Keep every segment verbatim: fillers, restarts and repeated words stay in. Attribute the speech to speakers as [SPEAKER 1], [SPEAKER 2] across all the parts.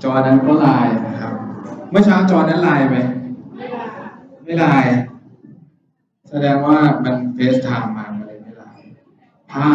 [SPEAKER 1] จอนั้นก็ไลน์นะครับเมื่อเช้าจอนั้นไลน์ไหมไม่ไลน์แสดงว่ามันเฟซไทม์มาเลยไม่ไลน์พา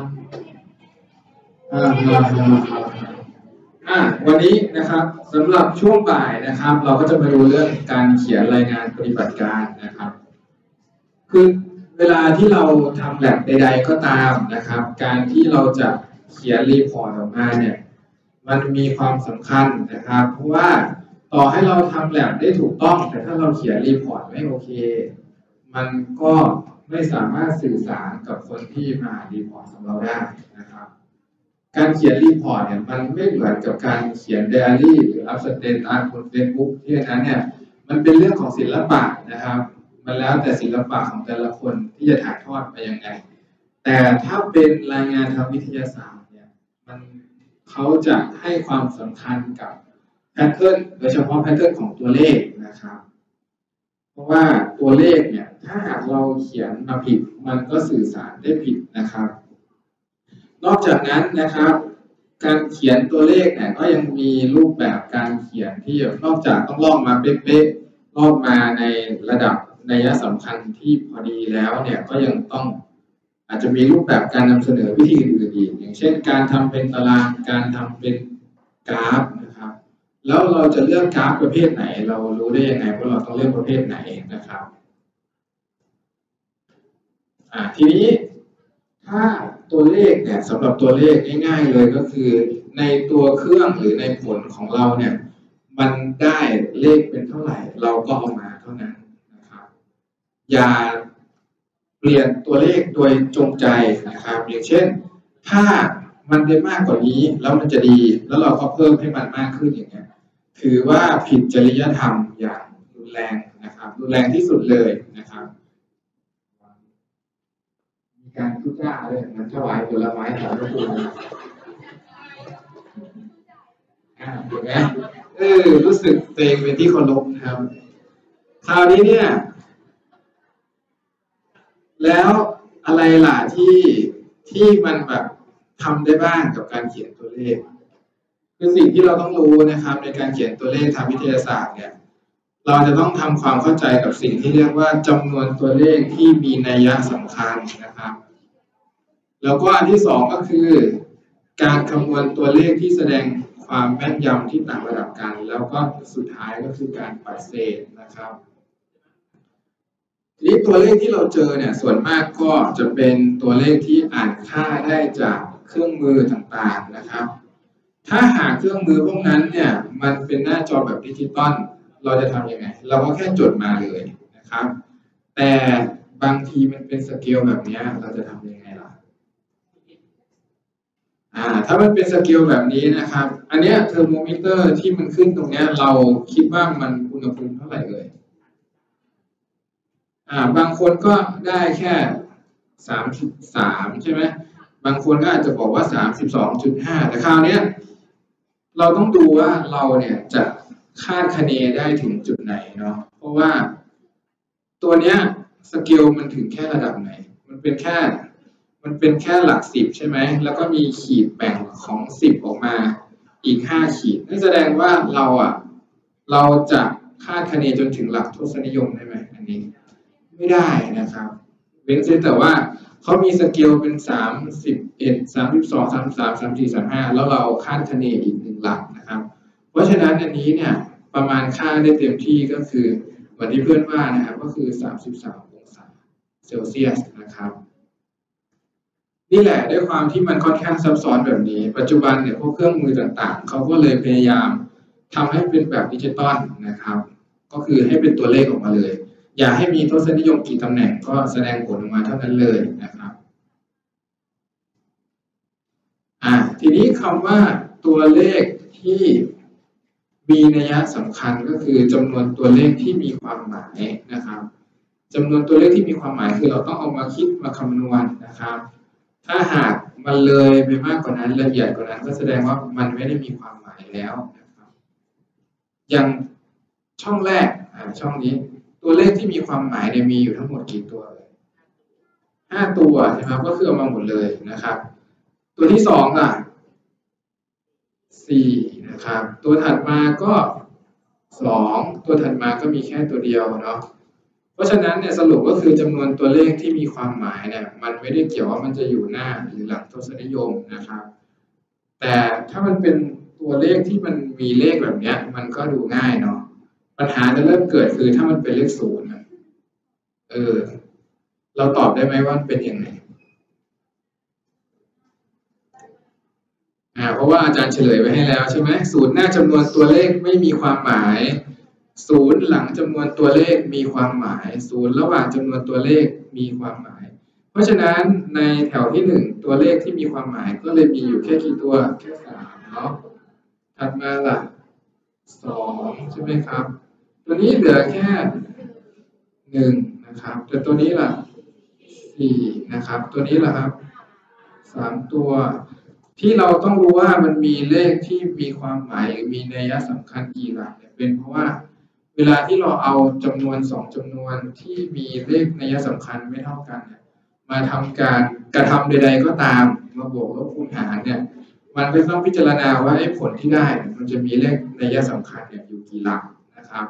[SPEAKER 1] อ่าอ่าวันนี้นะครับสำหรับช่วงบ่ายนะครับ เราก็จะมาดูเรื่องการเขียนรายงานปฏิบัติการนะครับคือเวลาที่เราทำแลบใดๆก็ตามนะครับการที่เราจะเขียนรีพอร์ตออกมาเนี่ยมันมีความสำคัญนะครับเพราะว่าต่อให้เราทำแลบได้ถูกต้องแต่ถ้าเราเขียนรีพอร์ตไม่โอเคมันก็ไม่สามารถสื่อสารกับคนที่มารีพอร์ตของเราได้นะครับการเขียนรีพอร์ตเนี่ยมันไม่เหมือนกับการเขียนไดอารี่หรืออัพสเตตัสบนเฟซบุ๊กที่นั้นเนี่ยมันเป็นเรื่องของศิลปะนะครับมันแล้วแต่ศิลปะของแต่ละคนที่จะถ่ายทอดไปยังไงแต่ถ้าเป็นรายงานทางวิทยาศาสตร์เนี่ยมันเขาจะให้ความสำคัญกับแพทเทิร์นโดยเฉพาะแพทเทิร์นของตัวเลขนะครับเพราะว่าตัวเลขเนี่ยถ้าหากเราเขียนมาผิดมันก็สื่อสารได้ผิดนะครับนอกจากนั้นนะครับการเขียนตัวเลขเนี่ยก็ยังมีรูปแบบการเขียนที่นอกจากต้องลอกมาเป๊ะๆลอกมาในระดับนัยสำคัญที่พอดีแล้วเนี่ยก็ยังต้องอาจจะมีรูปแบบการนำเสนอวิธีอื่นๆอีกอย่างเช่นการทำเป็นตารางการทำเป็นกราฟนะครับแล้วเราจะเลือกกราฟประเภทไหนเรารู้ได้ยังไงว่าเราต้องเลือกประเภทไหนนะครับอ่าทีนี้ถ้าตัวเลขเนี่ยสำหรับตัวเลขง่ายๆเลยก็คือในตัวเครื่องหรือในผลของเราเนี่ยมันได้เลขเป็นเท่าไหร่เราก็เอามาเท่านั้นนะครับอย่าเปลี่ยนตัวเลขโดยจงใจนะครับอย่างเช่นถ้ามันได้มากกว่านี้แล้วมันจะดีแล้วเราก็เพิ่มให้มันมากขึ้นอย่างเงี้ยถือว่าผิดจริยธรรมอย่างรุนแรงนะครับรุนแรงที่สุดเลยนะครับมีการทุจ้าเลยมันถวายผลไม้ถวายพระคุณอ่าเห็นไหมเออรู้สึกเตงเป็นที่เคารพนะครับคราวนี้เนี่ยแล้วอะไรล่ะที่ที่มันแบบทำได้บ้างกับการเขียนตัวเลขคือสิ่งที่เราต้องรู้นะครับในการเขียนตัวเลขทางวิทยาศาสตร์เนี่ยเราจะต้องทำความเข้าใจกับสิ่งที่เรียกว่าจำนวนตัวเลขที่มีนัยสำคัญนะครับแล้วก็อันที่สองก็คือการคำนวณตัวเลขที่แสดงความแม่นยำที่ต่างระดับกันแล้วก็สุดท้ายก็คือการปัดเศษนะครับทีนี้ตัวเลขที่เราเจอเนี่ยส่วนมากก็จะเป็นตัวเลขที่อ่านค่าได้จากเครื่องมือต่างๆนะครับถ้าหากเครื่องมือพวกนั้นเนี่ยมันเป็นหน้าจอแบบดิจิตอลเราจะทำยังไงเราก็แค่จดมาเลยนะครับแต่บางทีมันเป็นสเกลแบบนี้เราจะทำยังไงล่ะอ่าถ้ามันเป็นสเกลแบบนี้นะครับอันเนี้ยเทอร์โมมิเตอร์ที่มันขึ้นตรงเนี้ยเราคิดว่ามันอุณหภูมิเท่าไหร่เลยอ่าบางคนก็ได้แค่สามสิบสามใช่ไหมบางคนก็อาจจะบอกว่า สามสิบสองจุดห้า แต่คราวนี้เราต้องดูว่าเราเนี่ยจะคาดคะเนได้ถึงจุดไหนเนาะเพราะว่าตัวเนี้ยสเกลมันถึงแค่ระดับไหนมันเป็นแค่มันเป็นแค่หลักสิบใช่ไหมแล้วก็มีขีดแบ่งของสิบออกมาอีกห้าขีดนั่นแสดงว่าเราอ่ะเราจะคาดคะเนจนถึงหลักทศนิยมได้ไหมอันนี้ไม่ได้นะครับเว้นแต่ว่าเขามีสเกลเป็นสามสิบเอ็ด สามสิบสอง สามสิบสาม สามสิบสี่ สามสิบห้าแล้วเราคาดคะเนอีกหนึ่งหลักนะครับเพราะฉะนั้นอันนี้เนี่ยประมาณค่าได้เต็มที่ก็คือเหมือนที่เพื่อนว่านะครับก็คือสามสิบสามองศาเซลเซียสนะครับนี่แหละด้วยความที่มันค่อนข้างซับซ้อนแบบนี้ปัจจุบันเนี่ยพวกเครื่องมือต่างๆเขาก็เลยพยายามทำให้เป็นแบบดิจิตอลนะครับก็คือให้เป็นตัวเลขออกมาเลยอย่าให้มีทศนิยมกี่ตำแหน่งก็แสดงผลออกมาเท่านั้นเลยนะครับอ่าทีนี้คำว่าตัวเลขที่มีนัยสำคัญก็คือจำนวนตัวเลขที่มีความหมายนะครับจำนวนตัวเลขที่มีความหมายคือเราต้องเอามาคิดมาคำนวณนะครับถ้าหากมันเลยไปมากกว่านั้นละเอียดกว่านั้นก็แสดงว่ามันไม่ได้มีความหมายแล้วนะครับอย่างช่องแรกอ่าช่องนี้ตัวเลขที่มีความหมายเนี่ยมีอยู่ทั้งหมดกี่ตัวเลยห้าตัวนะครับก็คือเอามาหมดเลยนะครับตัวที่สองล่ะสี่นะครับตัวถัดมาก็สองตัวถัดมาก็มีแค่ตัวเดียวเนาะเพราะฉะนั้นเนี่ยสรุปก็คือจำนวนตัวเลขที่มีความหมายเนี่ยมันไม่ได้เกี่ยวว่ามันจะอยู่หน้าหรือหลังทศนิยมนะครับแต่ถ้ามันเป็นตัวเลขที่มันมีเลขแบบนี้มันก็ดูง่ายเนาะปัญหาจะเริ่มเกิดคือถ้ามันเป็นเลขศูนย์เออเราตอบได้ไหมว่าเป็นยังไงอ่าเพราะว่าอาจารย์เฉลยไว้ให้แล้วใช่ไหมศูนย์หน้าจำนวนตัวเลขไม่มีความหมายศูนย์หลังจำนวนตัวเลขมีความหมายศูนย์ระหว่างจำนวนตัวเลขมีความหมายเพราะฉะนั้นในแถวที่หนึ่งตัวเลขที่มีความหมายก็เลยมีอยู่แค่กี่ตัวแค่สามเนาะถัดมาล่ะสองใช่ไหมครับตัวนี้เหลือแค่หนึ่งนะครับแต่ตัวนี้ล่ะสี่นะครับตัวนี้ล่ะครับสามตัวที่เราต้องรู้ว่ามันมีเลขที่มีความหมายหรือมีนัยสำคัญกี่หลักเนี่ยเป็นเพราะว่าเวลาที่เราเอาจำนวนสองจำนวนที่มีเลขนัยสำคัญไม่เท่ากันเนี่ยมาทำการกระทำใดๆก็ตามมาบวกลบคูณหารเนี่ยมันก็ต้องพิจารณาว่าไอ้ผลที่ได้มันจะมีเลขนัยสำคัญเนี่ยอยู่กี่หลักนะครับ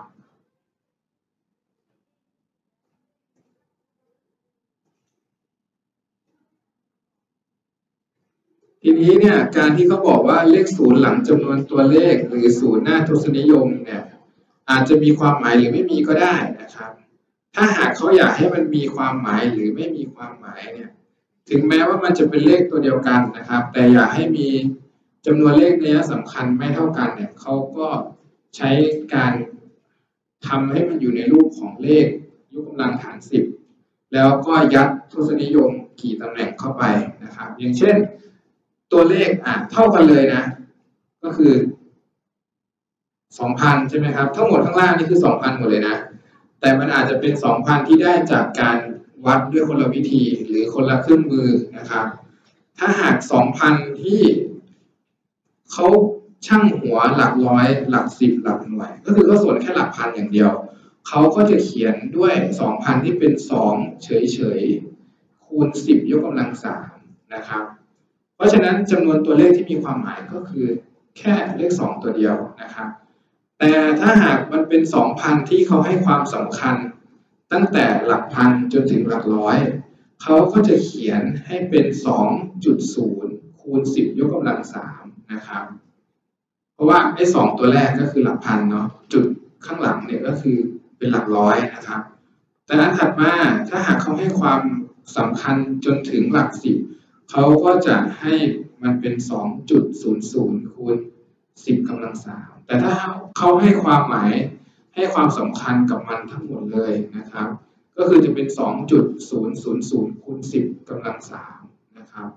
[SPEAKER 1] ทีนี้เนี่ยการที่เขาบอกว่าเลขศูนย์หลังจำนวนตัวเลขหรือศูนย์หน้าทศนิยมเนี่ยอาจจะมีความหมายหรือไม่มีก็ได้นะครับถ้าหากเขาอยากให้มันมีความหมายหรือไม่มีความหมายเนี่ยถึงแม้ว่ามันจะเป็นเลขตัวเดียวกันนะครับแต่อยากให้มีจำนวนเลขนัยสำคัญไม่เท่ากันเนี่ยเขาก็ใช้การทำให้มันอยู่ในรูปของเลขยกกำลังฐานสิบแล้วก็ยัดทศนิยมกี่ตำแหน่งเข้าไปนะครับอย่างเช่นตัวเลขอ่ะเท่ากันเลยนะก็คือสองพันใช่ไหมครับทั้งหมดข้างล่างนี่คือสองพันหมดเลยนะแต่มันอาจจะเป็นสองพันที่ได้จากการวัดด้วยคนละวิธีหรือคนละเครื่องมือนะครับถ้าหากสองพันที่เขาช่างหัวหลักร้อยหลักสิบหลักหน่วยก็คือเขาส่วนแค่หลักพันอย่างเดียวเขาก็จะเขียนด้วยสองพันที่เป็นสองเฉยๆคูณสิบยกกำลังสามนะครับเพราะฉะนั้นจำนวนตัวเลขที่มีความหมายก็คือแค่เลขสองตัวเดียวนะครับแต่ถ้าหากมันเป็นสองพันที่เขาให้ความสำคัญตั้งแต่หลักพันจนถึงหลักร้อยเขาก็จะเขียนให้เป็น สองจุดศูนย์ คูณสิบยกกำลังสามนะครับเพราะว่าไอ้สองตัวแรกก็คือหลักพันเนาะจุดข้างหลังเนี่ยก็คือเป็นหลักร้อยนะครับแต่นั้นถัดมาถ้าหากเขาให้ความสำคัญจนถึงหลักสิบเขาก็จะให้มันเป็น สองจุดศูนย์ศูนย์ คูณสิบกำลังสามแต่ถ้าเขาให้ความหมายให้ความสำคัญกับมันทั้งหมดเลยนะครับก็คือจะเป็น สองจุดศูนย์ศูนย์ศูนย์ คูณสิบกำลังสามนะครับ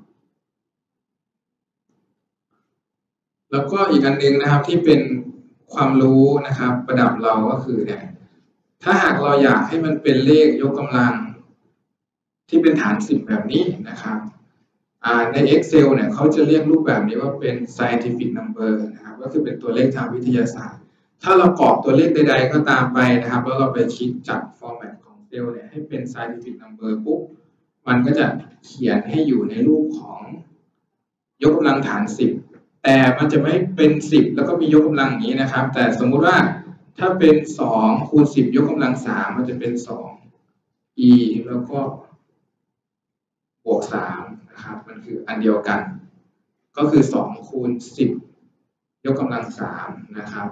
[SPEAKER 1] แล้วก็อีกอันนึงนะครับที่เป็นความรู้นะครับประดับเราก็คือเนี่ยถ้าหากเราอยากให้มันเป็นเลขยกกำลังที่เป็นฐานสิบแบบนี้นะครับใน Excel เนี่ยเขาจะเรียกรูปแบบนี้ว่าเป็น scientific number นะครับก็คือเป็นตัวเลขทางวิทยาศาสตร์ถ้าเรากรอกตัวเลขใดๆก็ตามไปนะครับแล้วเราไปคลิกจัด format ของเซลล์เนี่ยให้เป็น scientific number ปุ๊บมันก็จะเขียนให้อยู่ในรูปของยกกำลังฐานสิบแต่มันจะไม่เป็นสิบแล้วก็มียกกำลังอย่างนี้นะครับแต่สมมุติว่าถ้าเป็นสองคูณสิบยกกำลังสามมันจะเป็นสอง e แล้วก็บวกสามนะครับมันคืออันเดียวกันก็คือสองคูณสิบยกกำลังสามนะครับ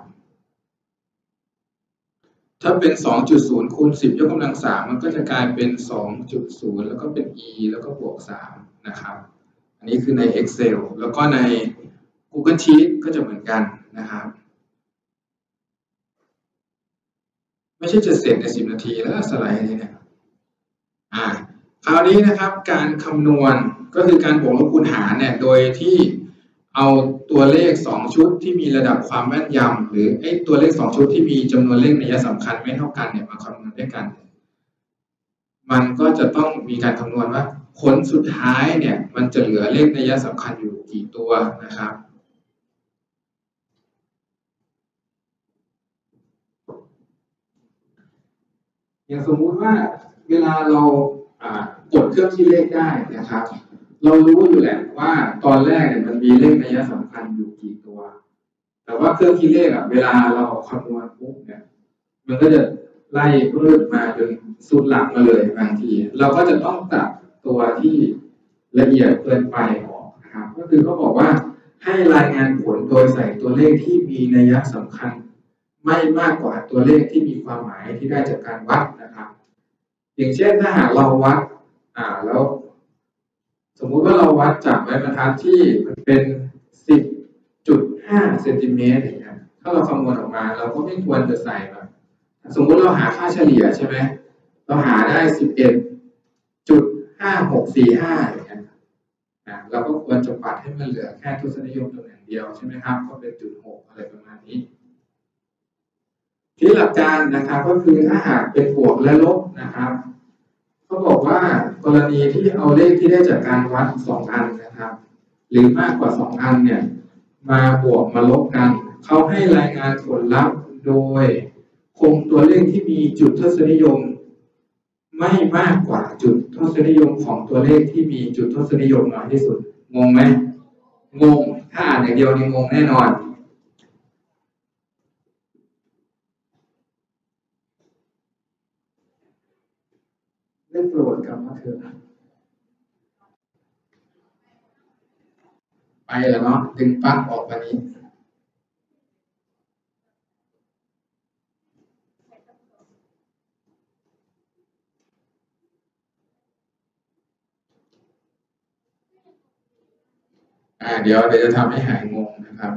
[SPEAKER 1] ถ้าเป็น สองจุดศูนย์ คูณสิบยกกำลังสามมันก็จะกลายเป็น สองจุดศูนย์ แล้วก็เป็น e แล้วก็บวกสามนะครับอันนี้คือใน Excel แล้วก็ใน Google Sheet ก็จะเหมือนกันนะครับไม่ใช่จะเสร็จในสิบนาทีแล้วสไลด์นี้เนี่ยอ่าคราวนี้นะครับการคำนวณก็คือการบวกลบคูณหารเนี่ยโดยที่เอาตัวเลขสองชุดที่มีระดับความแม่นยำหรือไอ้ตัวเลขสองชุดที่มีจำนวนเลขนัยสำคัญไม่เท่ากันเนี่ยมาคำนวณด้วยกันมันก็จะต้องมีการคำนวณว่าผลสุดท้ายเนี่ยมันจะเหลือเลขนัยสำคัญอยู่กี่ตัวนะครับอย่างสมมุติว่าเวลาเรากดเครื่องคิดเลขได้นะครับเรารู้อยู่แหละว่าตอนแรกเนี่ยมันมีเลขนัยสำคัญอยู่กี่ตัวแต่ว่าเครื่องคิดเลขอ่ะเวลาเราคำนวณปุ๊บเนี่ยมันก็จะไล่รืดมาจนสุดหลักมาเลยบางทีเราก็จะต้องตัดตัวที่ละเอียดเกินไปออกนะครับก็คือเขาบอกว่าให้รายงานผลโดยใส่ตัวเลขที่มีนัยสำคัญไม่มากกว่าตัวเลขที่มีความหมายที่ได้จากการวัดนะครับอย่างเช่นถ้าหากเราวัดอ่าแล้วสมมุติว่าเราวัดจากไม้บรรทัดที่มันเป็น สิบจุดห้า เซนติเมตรอย่างเงี้ยถ้าเราคำนวณออกมาเราก็ไม่ควรจะใส่แบบสมมุติเราหาค่าเฉลี่ยใช่ไหมเราหาได้ สิบเอ็ดจุดห้าหกสี่ห้า อย่างเงี้ยนะเราก็ควรจะปัดให้มันเหลือแค่ทศนิยมตำแหน่งเดียวใช่ไหมครับก็เป็นจุดหกอะไรประมาณนี้ที่หลักการนะครับก็คือถ้าหากเป็นบวกและลบนะครับเขาบอกว่ากรณีที่เอาเลขที่ได้จากการวัดสองอันนะครับหรือมากกว่าสองอันเนี่ยมาบวกมาลบกันเขาให้รายงานผลลัพธ์โดยคงตัวเลขที่มีจุดทศนิยมไม่มากกว่าจุดทศนิยมของตัวเลขที่มีจุดทศนิยมน้อยที่สุดงงไหมงงถ้าอ่านอย่างเดียวนี่งงแน่นอนได้โปรดกลับมาเถอะไปแล้วเนาะดึงปลั๊กออกวันนี้อ่าเดี๋ยวเดี๋ยวจะทำให้หายงงนะครับ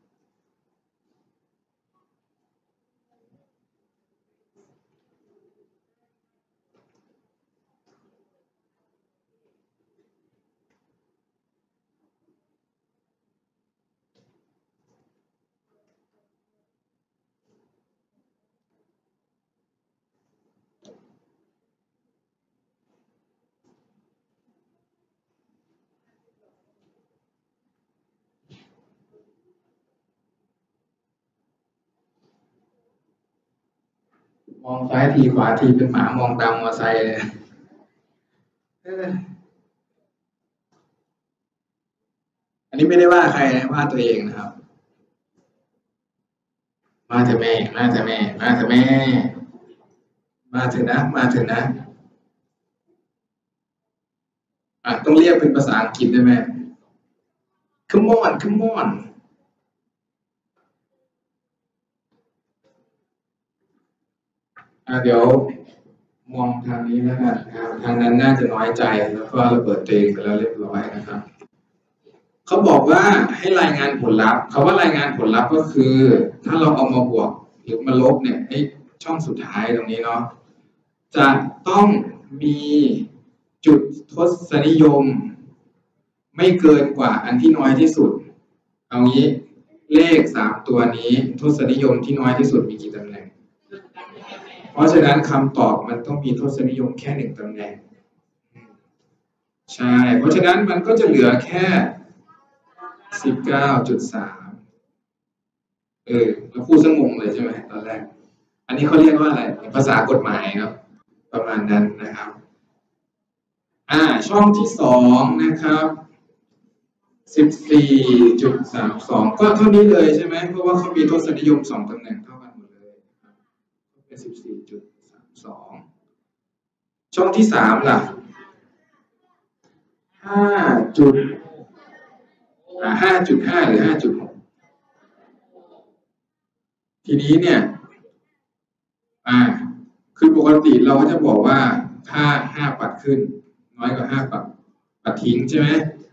[SPEAKER 1] มองซ้ายทีขวาทีเป็นหมามองตามมอไซค์เลยอันนี้ไม่ได้ว่าใครนะว่าตัวเองนะครับมาเถอะแม่มาเถอะแม่มาเถอะแม่มาเถอะนะมาเถอะนะอ่ะต้องเรียกเป็นภาษาอังกฤษได้ไหม come on come on อ่ะเดี๋ยวมองทางนี้แล้วกันนะครับทางนั้นน่าจะน้อยใจแล้วก็ระเบิดตัวเองไปแล้วเรียบร้อยนะครับเขาบอกว่าให้รายงานผลลัพธ์เขาว่ารายงานผลลัพธ์ก็คือถ้าเราเอามาบวกหรือมาลบเนี่ยไอ้ช่องสุดท้ายตรงนี้เนาะจะต้องมีจุดทศนิยมไม่เกินกว่าอันที่น้อยที่สุดเอางี้เลขสามตัวนี้ทศนิยมที่น้อยที่สุดมีกี่ตำแหน่งเพราะฉะนั้นคำตอบมันต้องมีทศนิยมแค่หนึ่งตำแหน่งใช่เพราะฉะนั้นมันก็จะเหลือแค่ สิบเก้าจุดสาม เออแล้วพูดซะงงเลยใช่ไหมตอนแรกอันนี้เขาเรียกว่าอะไรภาษากฎหมายครับประมาณนั้นนะครับอ่าช่องที่สองนะครับ สิบสี่จุดสามสอง ก็เท่านี้เลยใช่ไหมเพราะว่าเขามีทศนิยมสองตำแหน่งเท่ากันหมดเลยเป็น สิบสี่จุดสามสอง ช่องที่สามล่ะ ห้าจุดห้าจุดห้า หรือ ห้าจุดหก ทีนี้เนี่ยอ่าคือปกติเราก็จะบอกว่าถ้าห้าปัดขึ้นน้อยกว่าห้าปัดปัดทิ้งใช่ไหม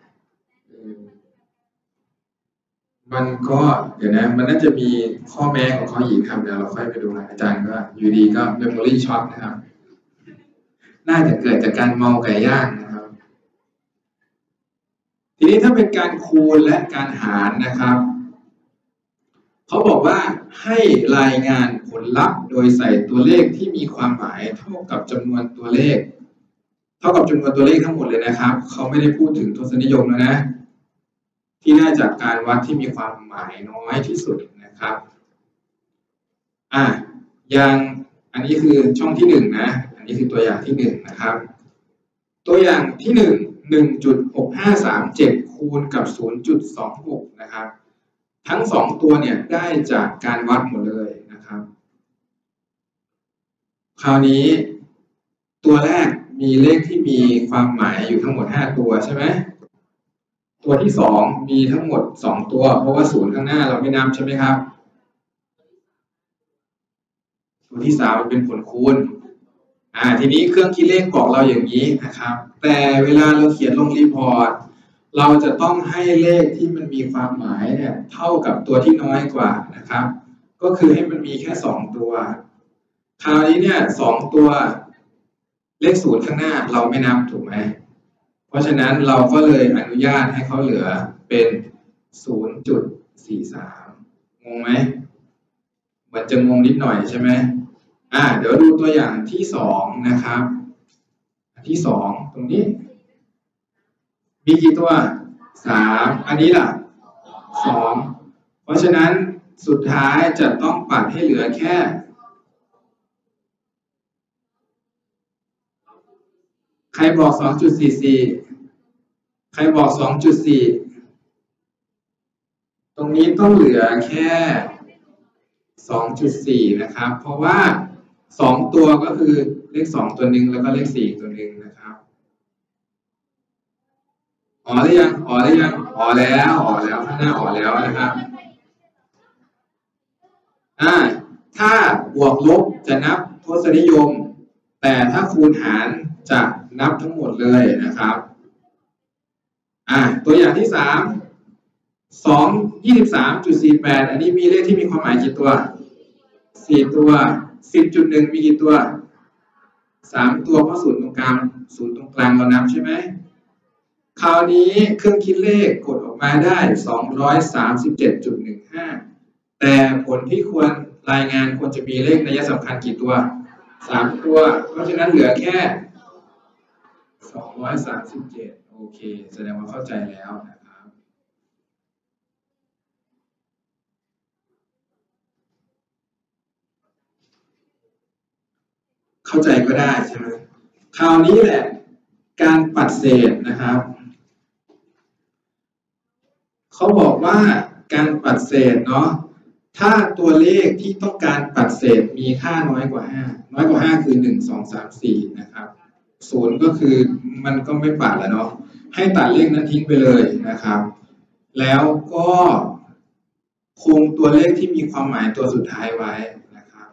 [SPEAKER 1] มันก็เดี๋ยวนะมันน่าจะมีข้อแม้ของเขาอีกครับเดี๋ยวเราค่อยไปดูอาจารย์ก็อยู่ดีก็ memory shot นะครับน่าจะเกิดจากการเมาไก่ย่างนะครับทีนี้ถ้าเป็นการคูณและการหารนะครับเขาบอกว่าให้รายงานผลลัพธ์โดยใส่ตัวเลขที่มีความหมายเท่ากับจำนวนตัวเลขเท่ากับจำนวนตัวเลขทั้งหมดเลยนะครับเขาไม่ได้พูดถึงทศนิยมแล้วนะที่ได้จากการวัดที่มีความหมายน้อยที่สุดนะครับอ่ะอย่างอันนี้คือช่องที่หนึ่งนะอันนี้คือตัวอย่างที่หนึ่งนะครับตัวอย่างที่หนึ่ง หนึ่งจุดหกห้าสามเจ็ดคูณกับ ศูนย์จุดสองหกนะครับทั้งสองตัวเนี่ยได้จากการวัดหมดเลยนะครับคราวนี้ตัวแรกมีเลขที่มีความหมายอยู่ทั้งหมดห้าตัวใช่ไหมตัวที่สองมีทั้งหมดสองตัวเพราะว่าศูนย์ข้างหน้าเราไม่นับใช่ไหมครับตัวที่สามมันเป็นผลคูณอ่าทีนี้เครื่องคิดเลขบอกเราอย่างนี้นะครับแต่เวลาเราเขียนลงรีพอร์ตเราจะต้องให้เลขที่มันมีความหมายเนี่ยเท่ากับตัวที่น้อยกว่านะครับก็คือให้มันมีแค่สองตัวคราวนี้เนี่ยสองตัวเลขศูนย์ข้างหน้าเราไม่นับถูกไหมเพราะฉะนั้นเราก็เลยอนุญาตให้เขาเหลือเป็น ศูนย์จุดสี่สาม งงไหมมันจะงงนิดหน่อยใช่ไหมอ่าเดี๋ยวดูตัวอย่างที่สองนะครับอันที่สองตรงนี้มีกี่ตัวสามอันนี้ล่ะสองเพราะฉะนั้นสุดท้ายจะต้องปัดให้เหลือแค่ใครบอก สองจุดสี่สี่ ใครบอก สองจุดสี่ ตรงนี้ต้องเหลือแค่ สองจุดสี่ นะครับเพราะว่าสองตัวก็คือเลขสองตัวหนึ่งแล้วก็เลขสี่ตัวหนึ่งนะครับอ๋อหรือยังอ๋อหรือยังอ๋อแล้วอ๋อแล้วข้างหน้าอ๋อแล้วนะครับอ่าถ้าบวกลบจะนับทศนิยมแต่ถ้าคูณหารจะนับทั้งหมดเลยนะครับอ่าตัวอย่างที่สาม สอง ยี่สิบสามจุดสี่แปด อันนี้มีเลขที่มีความหมายกี่ตัวสี่ตัว สิบจุดหนึ่ง มีกี่ตัวสามตัวเพราะศูนย์ตรงกลางศูนย์ตรงกลางเรานับใช่ไหมคราวนี้เครื่องคิดเลขกดออกมาได้ สองร้อยสามสิบเจ็ดจุดหนึ่งห้า แต่ผลที่ควรรายงานควรจะมีเลขนัยสำคัญกี่ตัวสามตัวเพราะฉะนั้นเหลือแค่สองร้อยสามสิบเจ็ดโอเคแสดงว่าเข้าใจแล้วนะครับเข้าใจก็ได้ใช่ไหมคราวนี้แหละการปัดเศษนะครับเขาบอกว่าการปัดเศษเนาะถ้าตัวเลขที่ต้องการปัดเศษมีค่าน้อยกว่าห้าน้อยกว่าห้าคือหนึ่ง สอง สาม สี่นะครับศูนย์ก็คือมันก็ไม่ปัดแล้วเนาะให้ตัดเลขนั้นทิ้งไปเลยนะครับแล้วก็คงตัวเลขที่มีความหมายตัวสุดท้ายไว้นะครับ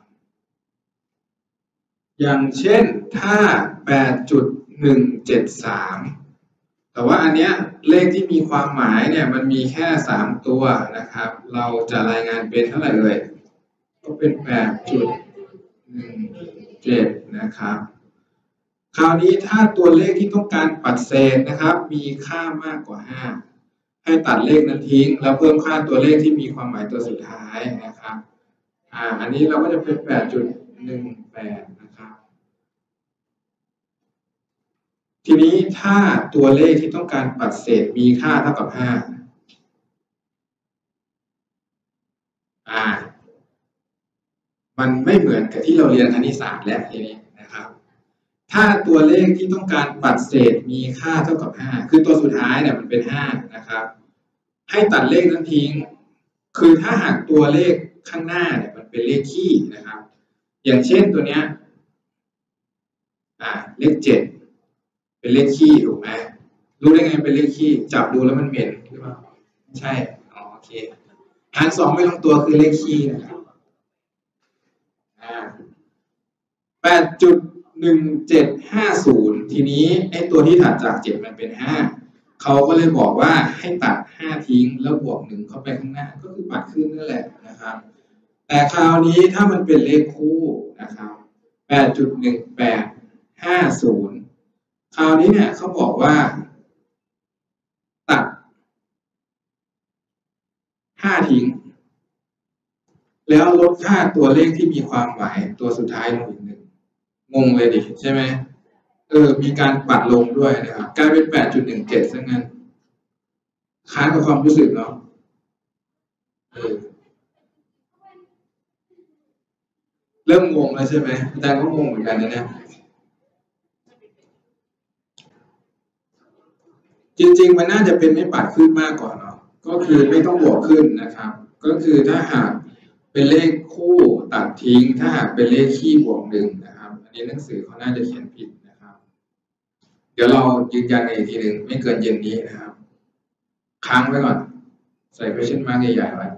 [SPEAKER 1] อย่างเช่นถ้า แปดจุดหนึ่งเจ็ดสาม แต่ว่าอันเนี้ยเลขที่มีความหมายเนี่ยมันมีแค่สามตัวนะครับเราจะรายงานเป็นเท่าไหร่เลยก็เป็น แปดจุดหนึ่งเจ็ด นะครับคราวนี้ถ้าตัวเลขที่ต้องการปัดเศษนะครับมีค่ามากกว่าห้าให้ตัดเลขนั้นทิ้งแล้วเพิ่มค่าตัวเลขที่มีความหมายตัวสุดท้ายนะครับอ่าอันนี้เราก็จะเป็น แปดจุดหนึ่งแปด นะครับทีนี้ถ้าตัวเลขที่ต้องการปัดเศษมีค่าเท่ากับห้าอ่ามันไม่เหมือนกับที่เราเรียนคณิตศาสตร์แล้วทีนี้นะครับถ้าตัวเลขที่ต้องการปัดเศษมีค่าเท่ากับห้าคือตัวสุดท้ายเนี่ยมันเป็นห้านะครับให้ตัดเลขนั้นทิ้งคือถ้าหากตัวเลขข้างหน้าเนี่ยมันเป็นเลขคี่นะครับอย่างเช่นตัวเนี้ยอ่าเลขเจ็ดเป็นเลขขี้ถูกไหมรู้ได้ไงเป็นเลขขี้จับดูแล้วมันเหม็นหรือเปล่าไม่ใช่อ๋อโอเคหารสองไม่ลงตัวคือเลขขี้นะครับอ่าแปดจุดหนึ่งเจ็ดห้าศูนย์ทีนี้ไอ้ตัวที่ถัดจากเจ็ดมันเป็นห้าเขาก็เลยบอกว่าให้ตัดห้าทิ้งแล้วบวกหนึ่งเข้าไปข้างหน้าก็คือปัดขึ้นนั่นแหละนะครับแต่คราวนี้ถ้ามันเป็นเลขคู่นะครับ แปดจุดหนึ่งแปดห้าศูนย์คราวนี้เนี่ยเขาบอกว่าตัดห้าทิ้งแล้วลดค่าตัวเลขที่มีความหมายตัวสุดท้ายลงอีกหนึ่งงงเลยดิใช่ไหมเออมีการปัดลงด้วยนะครับกลายเป็น แปดจุดหนึ่งเจ็ด ซะงั้นค้านกับความรู้สึกเนาะเออเริ่มงงแล้วใช่ไหมอาจารย์ก็งงเหมือนกันนะเนี่ยจริงๆมันน่าจะเป็นไม่ปัดขึ้นมากกว่าเนาะก็คือไม่ต้องบวกขึ้นนะครับก็คือถ้าหากเป็นเลขคู่ตัดทิ้งถ้าหากเป็นเลขคี่บวกหนึ่งนะครับอันนี้หนังสือเขาน่าจะเขียนผิดนะครับเดี๋ยวเรายืนยันอีกทีหนึ่งไม่เกินเย็นนี้นะครับค้างไว้ก่อนใส่ question mark ใหญ่ๆไว้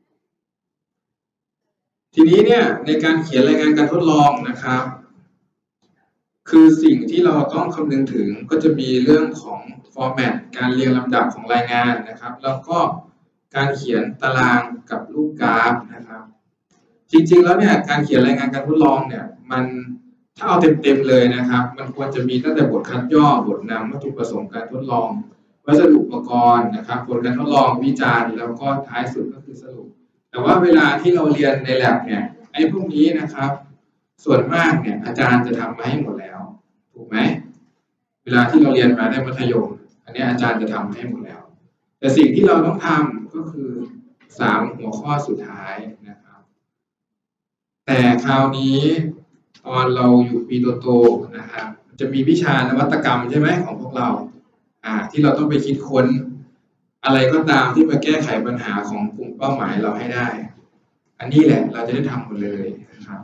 [SPEAKER 1] ทีนี้เนี่ยในการเขียนรายงานการทดลองนะครับคือสิ่งที่เราต้องคำนึงถึงก็จะมีเรื่องของ format การเรียงลำดับของรายงานนะครับแล้วก็การเขียนตารางกับรูปกราฟนะครับจริงๆแล้วเนี่ยการเขียนรายงานการทดลองเนี่ยมันถ้าเอาเต็มๆเลยนะครับมันควรจะมีตั้งแต่บทคัดย่อบทนำวัตถุประสงค์การทดลองวัสดุอุปกรณ์นะครับผลการทดลองวิจารณ์แล้วก็ท้ายสุดก็คือสรุปแต่ว่าเวลาที่เราเรียนใน lab เนี่ยไอ้พวกนี้นะครับส่วนมากเนี่ยอาจารย์จะทำมาให้หมดแล้วถูกไหมเวลาที่เราเรียนมาในมัธยมอันนี้อาจารย์จะทำให้หมดแล้วแต่สิ่งที่เราต้องทำก็คือสามหัวข้อสุดท้ายนะครับแต่คราวนี้ตอนเราอยู่ปีโตๆนะครับจะมีวิชานวัตกรรมใช่ไหมของพวกเราอ่าที่เราต้องไปคิดค้นอะไรก็ตามที่มาแก้ไขปัญหาของกลุ่มเป้าหมายเราให้ได้อันนี้แหละเราจะได้ทำหมดเลยนะครับ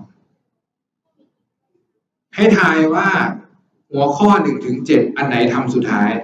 [SPEAKER 1] ให้ทายว่าหัวข้อหนึ่งถึงเจ็ดอันไหนทำสุดท้าย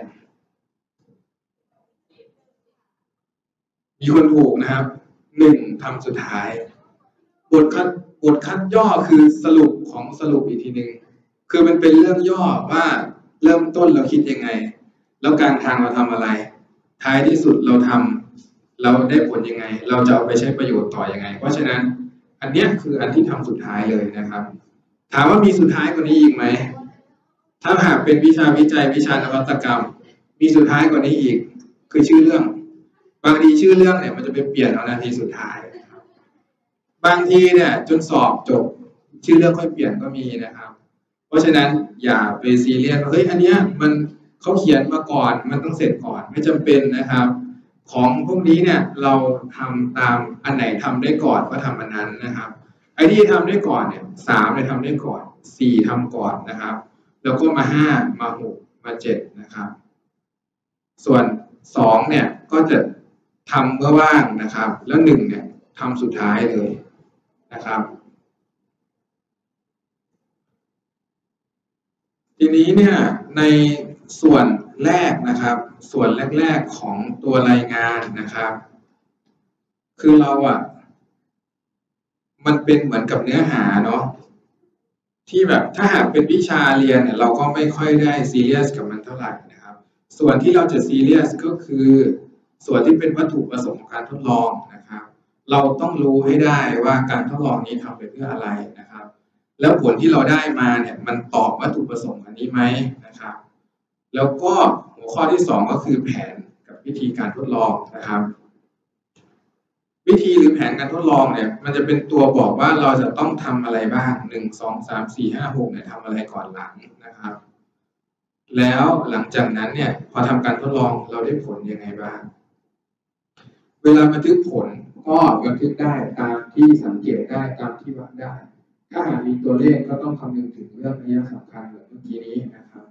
[SPEAKER 1] มีคนถูกนะครับหนึ่งทำสุดท้ายบทคัดบทคัดย่อคือสรุปของสรุปอีกทีหนึ่งคือมันเป็นเรื่องย่อว่าเริ่มต้นเราคิดยังไงแล้วกลางทางเราทำอะไรท้ายที่สุดเราทำเราได้ผลยังไงเราจะเอาไปใช้ประโยชน์ต่อยังไงเพราะฉะนั้นอันเนี้ยคืออันที่ทำสุดท้ายเลยนะครับถามว่ามีสุดท้ายกว่านี้อีกไหมถ้าหากเป็นวิชาวิจัยวิชานวัตกรรมมีสุดท้ายกว่านี้อีกคือชื่อเรื่องบางทีชื่อเรื่องเนี่ยมันจะไปเปลี่ยนเอานาทีสุดท้ายบางทีเนี่ยจนสอบจบชื่อเรื่องค่อยเปลี่ยนก็มีนะครับเพราะฉะนั้นอย่าไปซีเรียสว่าเฮ้ยอันเนี้ยมันเขาเขียนมาก่อนมันต้องเสร็จก่อนไม่จำเป็นนะครับของพวกนี้เนี่ยเราทำตามอันไหนทำได้ก่อนก็ทำอันนั้นนะครับไอ้ที่ทำได้ก่อนเนี่ยสามเนี่ยทำได้ก่อนสี่ทำก่อนนะครับแล้วก็มาห้ามาหกมาเจ็ดนะครับส่วนสองเนี่ยก็จะทำเมื่อว่างนะครับแล้วหนึ่งเนี่ยทำสุดท้ายเลยนะครับทีนี้เนี่ยในส่วนแรกนะครับส่วนแรกๆของตัวรายงานนะครับคือเราอ่ะมันเป็นเหมือนกับเนื้อหาเนาะที่แบบถ้าหากเป็นวิชาเรียนเนี่ยเราก็ไม่ค่อยได้ซีเรียสกับมันเท่าไหร่นะครับส่วนที่เราจะซีเรียสก็คือส่วนที่เป็นวัตถุประสงค์ของการทดลองนะครับเราต้องรู้ให้ได้ว่าการทดลองนี้ทำไปเพื่ออะไรนะครับแล้วผลที่เราได้มาเนี่ยมันตอบวัตถุประสงค์อันนี้ไหมนะครับแล้วก็หัวข้อที่สองก็คือแผนกับวิธีการทดลองนะครับวิธีหรือแผนการทดลองเนี่ยมันจะเป็นตัวบอกว่าเราจะต้องทำอะไรบ้างหนึ่งสองสามสี่ห้าหกเนี่ยทำอะไรก่อนหลังนะครับแล้วหลังจากนั้นเนี่ยพอทำการทดลองเราได้ผลยังไงบ้างเวลาบันทึกผลก็บันทึกได้ตามที่สังเกตได้ตามที่วัดได้ถ้าหากมีตัวเลขก็ต้องคำนึงถึงเรื่องนัยสำคัญเหมือนเมื่อกี้นี้นะครับ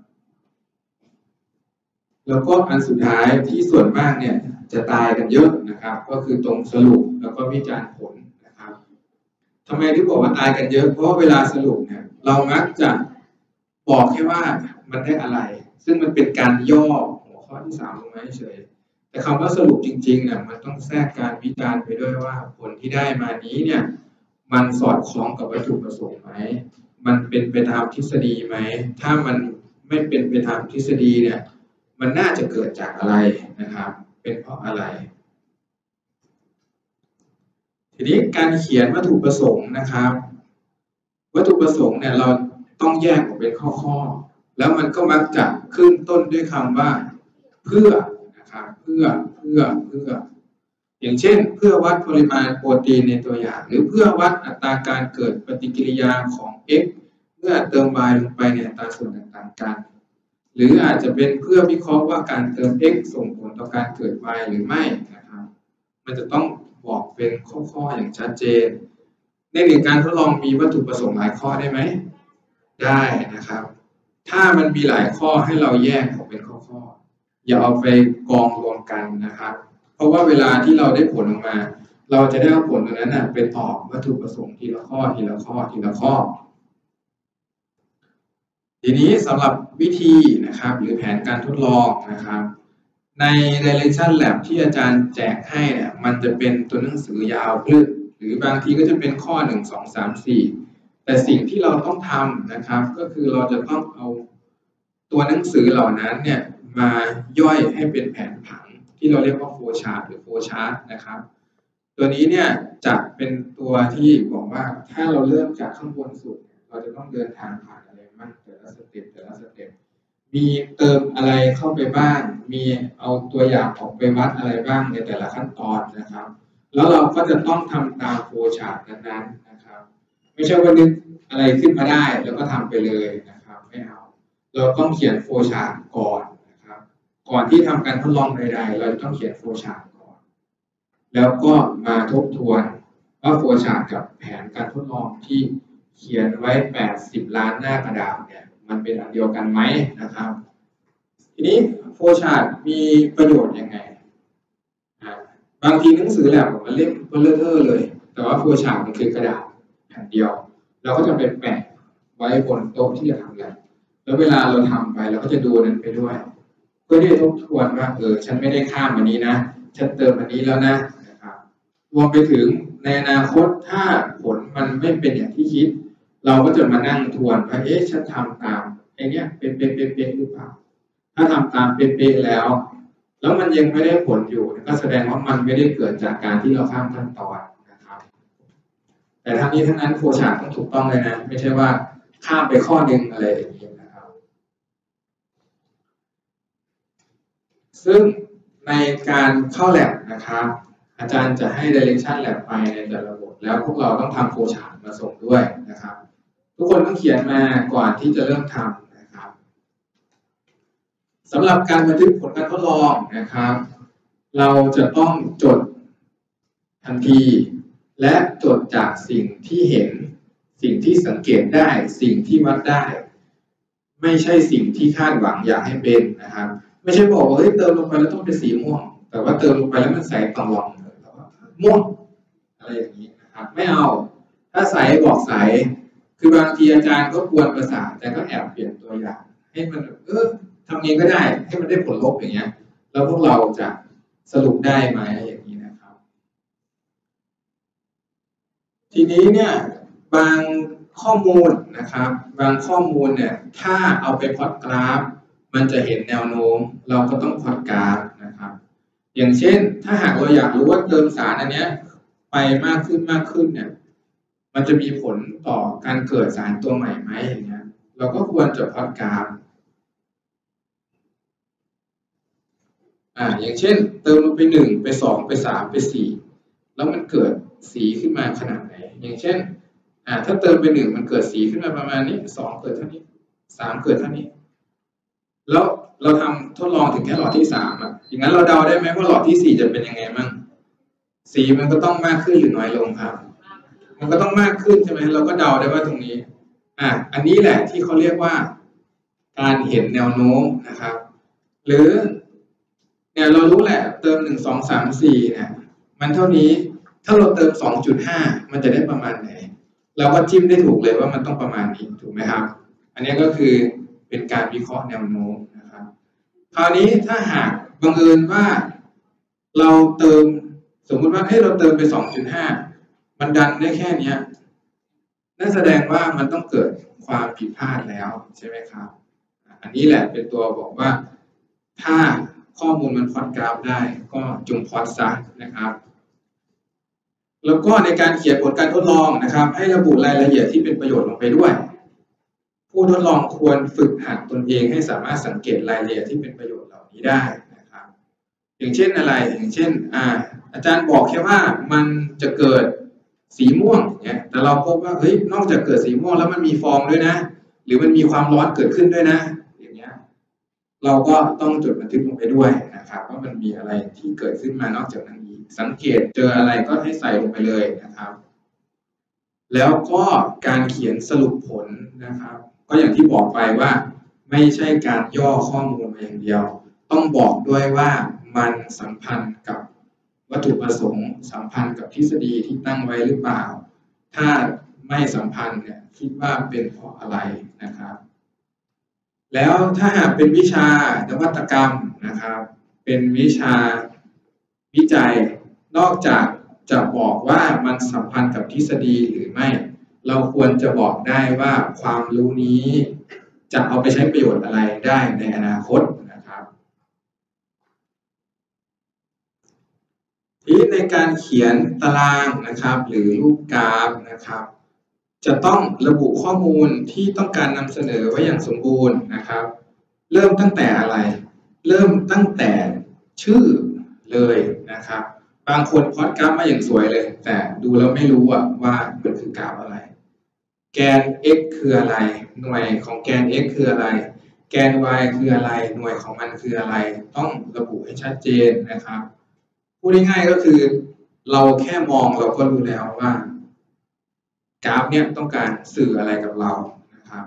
[SPEAKER 1] แล้วก็อันสุดท้ายที่ส่วนมากเนี่ยจะตายกันเยอะนะครับก็คือตรงสรุปแล้วก็วิจารณ์ผลนะครับทำไมที่บอกว่าตายกันเยอะเพราะเวลาสรุปเนี่ยเรามักจะบอกแค่ว่ามันได้อะไรซึ่งมันเป็นการย่อหัวข้อที่สามลงมาเฉยแต่คำว่าสรุปจริงๆเนี่ยมันต้องแทรกการวิจารณ์ไปด้วยว่าผลที่ได้มานี้เนี่ยมันสอดคล้องกับวัตถุประสงค์ไหมมันเป็นไปตามทฤษฎีไหมถ้ามันไม่เป็นไปตามทฤษฎีเนี่ยมันน่าจะเกิดจากอะไรนะครับเป็นเพราะอะไรทีนี้การเขียนวัตถุประสงค์นะครับวัตถุประสงค์เนี่ยเราต้องแยกออกเป็นข้อๆแล้วมันก็มักจะขึ้นต้นด้วยคำว่าเพื่อนะครับเพื่อเพื่อเพื่ออย่างเช่นเพื่อวัดปริมาณโปรตีนในตัวอย่างหรือเพื่อวัดอัตราการเกิดปฏิกิริยาของ x เมื่อเติม y ลงไปในอัตราส่วนต่างๆกันหรืออาจจะเป็นเพื่อวิเคราะห์ว่าการเติม x ส่งผลต่อการเกิด y หรือไม่นะครับมันจะต้องบอกเป็นข้อๆอย่างชัดเจนในหนึ่งการทดลองมีวัตถุประสงค์หลายข้อได้ไหมได้นะครับถ้ามันมีหลายข้อให้เราแยกออกเป็นข้อๆอย่าเอาไปกองรวมกันนะครับเพราะว่าเวลาที่เราได้ผลออกมาเราจะได้เอาผลตรงนั้นนะไปตอบวัตถุประสงค์ทีละข้อทีละข้อทีละข้อทีนี้สำหรับวิธีนะครับหรือแผนการทดลองนะครับใน Direction Lab ที่อาจารย์แจกให้เนี่ยมันจะเป็นตัวหนังสือยาวพลึกหรือบางทีก็จะเป็นข้อหนึ่ง สอง สาม สี่แต่สิ่งที่เราต้องทำนะครับก็คือเราจะต้องเอาตัวหนังสือเหล่านั้นเนี่ยมาย่อยให้เป็นแผนผังที่เราเรียกว่า flow chart หรือ flow chart นะครับตัวนี้เนี่ยจะเป็นตัวที่บอกว่าถ้าเราเริ่มจากข้างบนสุดเราจะต้องเดินทางผ่านอะไรบ้างแต่ละสเต็ปแต่ละสเต็ปมีเติมอะไรเข้าไปบ้างมีเอาตัวอย่างออกไปวัดอะไรบ้างในแต่ละขั้นตอนนะครับแล้วเราก็จะต้องทำตาม flow chart นั้นๆนะครับไม่ใช่ว่านึกอะไรขึ้นมาได้แล้วก็ทำไปเลยนะครับไม่เอาเราต้องเขียน flow chart ก่อนนะครับก่อนที่ทำการทดลองใดๆเราต้องเขียน flow chart ก่อนแล้วก็มาทบทวนว่า flow chart กับแผนการทดลองที่เขียนไว้แปดสิบล้านหน้ากระดาษเนี่ยมันเป็นอันเดียวกันไหมนะครับทีนี้ flow chart มีประโยชน์ยังไงบางทีหนังสือแลบมันเล่มเบลอๆเลยแต่ว่า flow chart มันคือกระดาษแผ่นเดียวเราก็จะไปแปะไว้บนโต๊ะที่จะทำแลบแล้วเวลาเราทำไปเราก็จะดูนั้นไปด้วยเพื่อที่จะทบทวนว่าเออฉันไม่ได้ข้ามอันนี้นะฉันเติมอันนี้แล้วนะนะครับรวมไปถึงในอนาคตถ้าผลมันไม่เป็นอย่างที่คิดเราก็จะมานั่งทวนว่าเอ๊ะฉันทำตามไอ้นี้เป็นเป็นเป็นเป็นหรือเปล่าถ้าทำตามเป็นเป็นแล้วแล้วมันยังไม่ได้ผลอยู่ก็แสดงว่ามันไม่ได้เกิดจากการที่เราข้ามขั้นตอนนะครับแต่ทั้งนี้ทั้งนั้นโฟล์ชาร์ตต้องถูกต้องเลยนะไม่ใช่ว่าข้ามไปข้อหนึ่งอะไรอย่างนี้นะครับซึ่งในการเข้าแลบนะครับอาจารย์จะให้ Direction Lab ไปในแต่ละบทแล้วพวกเราต้องทำโฟล์ชาร์ตมาส่งด้วยนะครับทุกคนต้องเขียนมาก่อนที่จะเริ่มทำนะครับสำหรับการบันทึกผลการทดลองนะครับเราจะต้องจดทันทีและจดจากสิ่งที่เห็นสิ่งที่สังเกตได้สิ่งที่วัดได้ไม่ใช่สิ่งที่คาดหวังอยากให้เป็นนะครับไม่ใช่บอกว่าเฮ้ยเติมลงไปแล้วต้องเป็นสีม่วงแต่ว่าเติมลงไปแล้วมันใสต่องหลองม่วงอะไรอย่างนี้นะครับไม่เอาถ้าใสบอกใสคือบางทีอาจารย์ก็กวนประสาทแต่ก็แอบเปลี่ยนตัวอย่างให้มันเออทำเองก็ได้ให้มันได้ผลลบอย่างเงี้ยแล้วพวกเราจะสรุปได้ไหมอย่างนี้นะครับทีนี้เนี่ยบางข้อมูลนะครับบางข้อมูลเนี่ยถ้าเอาไปพล็อตกราฟมันจะเห็นแนวโน้มเราก็ต้องพล็อตกราฟนะครับอย่างเช่นถ้าหากเราอยากรู้ว่าเติมสารอันเนี้ยไปมากขึ้นมากขึ้นเนี่ยมันจะมีผลต่อการเกิดสารตัวใหม่ไหมอย่างเงี้ยเราก็ควรจะพล็อตกราฟอ่าอย่างเช่นเติมลงไปหนึ่งไปสองไปสามไปสี่แล้วมันเกิดสีขึ้นมาขนาดไหนอย่างเช่นอ่าถ้าเติมไปหนึ่งมันเกิดสีขึ้นมาประมาณนี้สองเกิดเท่านี้สามเกิดเท่านี้แล้วเราทำทดลองถึงแค่หลอดที่สามอ่ะอย่างนั้นเราเดาได้ไหมว่าหลอดที่สี่จะเป็นยังไงมั่งสีมันก็ต้องมากขึ้นหรือน้อยลงครับมันก็ต้องมากขึ้นใช่ไหมเราก็เดาได้ว่าตรงนี้อ่ะอันนี้แหละที่เขาเรียกว่าการเห็นแนวโน้มนะครับหรือเนี่ยเรารู้แหละเติมหนึ่งสองสามสี่เนี่ยมันเท่านี้ถ้าเราเติมสองจุดห้ามันจะได้ประมาณไหนเราก็จิ้มได้ถูกเลยว่ามันต้องประมาณนี้ถูกไหมครับอันนี้ก็คือเป็นการวิเคราะห์แนวโน้มนะครับคราวนี้ถ้าหากบังเอิญว่าเราเติมสมมุติว่าให้เราเติมไป สองจุดห้า มันดันได้แค่นี้นั่นแสดงว่ามันต้องเกิดความผิดพลาดแล้วใช่ไหมครับอันนี้แหละเป็นตัวบอกว่าถ้าข้อมูลมันพล็อตกราฟได้ก็จงพล็อตซะนะครับแล้วก็ในการเขียนผลการทดลองนะครับให้ระบุรายละเอียดที่เป็นประโยชน์ลงไปด้วยผู้ทดลองควรฝึกหัดตนเองให้สามารถสังเกตรายละเอียดที่เป็นประโยชน์เหล่านี้ได้นะครับอย่างเช่นอะไรอย่างเช่นอ่าอาจารย์บอกแค่ว่ามันจะเกิดสีม่วงเนี่ยแต่เราพบว่าเฮ้ยนอกจากเกิดสีม่วงแล้วมันมีฟองด้วยนะหรือมันมีความร้อนเกิดขึ้นด้วยนะอย่างเงี้ยเราก็ต้องจดบันทึกลงไปด้วยนะครับว่ามันมีอะไรที่เกิดขึ้นมานอกจากนั้นอีกสังเกตเจออะไรก็ให้ใส่ลงไปเลยนะครับแล้วก็การเขียนสรุปผลนะครับก็อย่างที่บอกไปว่าไม่ใช่การย่อข้อมูลมาอย่างเดียวต้องบอกด้วยว่ามันสัมพันธ์กับวัตถุประสงค์สัมพันธ์กับทฤษฎีที่ตั้งไว้หรือเปล่าถ้าไม่สัมพันธ์เนี่ยคิดว่าเป็นเพราะอะไรนะครับแล้วถ้าหากเป็นวิชานวัตกรรมนะครับเป็นวิชาวิจัยนอกจากจะบอกว่ามันสัมพันธ์กับทฤษฎีหรือไม่เราควรจะบอกได้ว่าความรู้นี้จะเอาไปใช้ประโยชน์อะไรได้ในอนาคตนะครับทีในการเขียนตารางนะครับหรือรูปกราฟนะครับจะต้องระบุข้อมูลที่ต้องการนำเสนอไว้อย่างสมบูรณ์นะครับเริ่มตั้งแต่อะไรเริ่มตั้งแต่ชื่อเลยนะครับบางคนพล็อตกราฟมาอย่างสวยเลยแต่ดูแล้วไม่รู้ว่ามันคือกราฟอะไรแกน x คืออะไรหน่วยของแกน x คืออะไรแกน y คืออะไรหน่วยของมันคืออะไรต้องระบุให้ชัดเจนนะครับพูดง่ายๆก็คือเราแค่มองเราก็รู้แล้วว่ากราฟเนี่ยต้องการสื่ออะไรกับเรานะครับ